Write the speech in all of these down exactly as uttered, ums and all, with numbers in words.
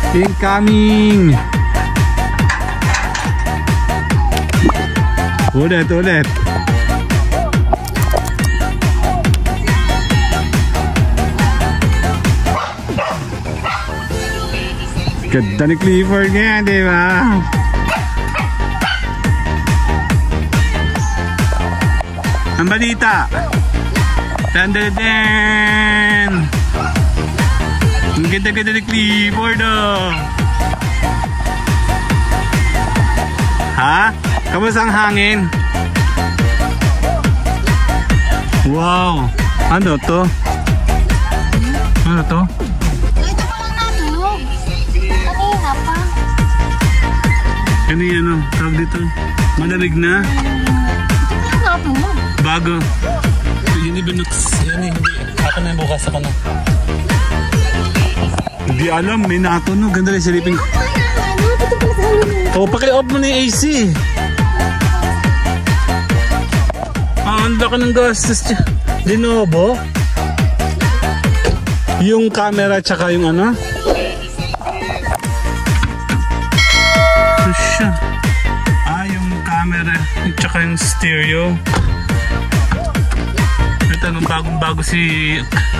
Incoming! Ulit, ulit. Ganda ni Clifford niya, di ba? Ang balita. Dan dan dan. Ang ganda-ganda ni Clifford, oh. Ha? Kamusta ang hangin? Wow! Ano to? Ano to? Ito pa lang natulog. Kanina pa. Ano yan, ano? Tawag dito? Madalig na? Ito pa lang natulog. Bago. Yun iba nuts. Yan eh. Ako na bukas ako na. Hindi alam. May natunog. Ganda rin silipin. Ano? Dito pala sa hangin. O, paki-off mo na yung A C. Ah, ang laki ng gastos niya. Lenovo? Yung camera tsaka yung ano? Ito siya. Ah, yung camera tsaka yung stereo. Ito, nung bagong-bago si...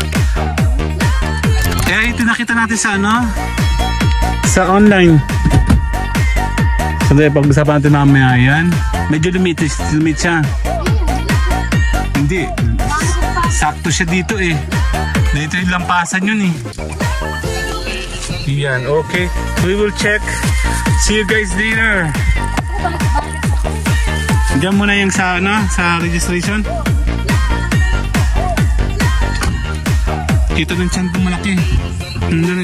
Eh, ito nakita natin sa ano? Sa online. So, pag-usapan natin mamaya yan. Medyo lumit, lumit siya. Hindi. Sakto siya dito eh. Dito yung lampasan yun eh. Yan, okay. We will check. See you guys later. Diyan muna yung sa, ano, sa registration. Kita ng tiyan kong malaki. Hindi.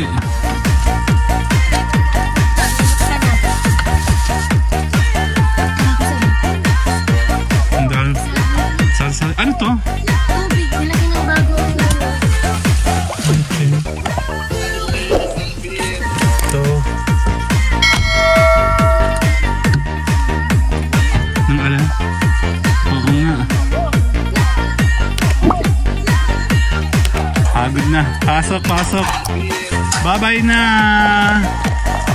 Ano to? Tubig. Nilagyan ng bago. Okay. Ito. Nang alam? Oo nga. Pagod na. Pasok, pasok. Bye-bye na.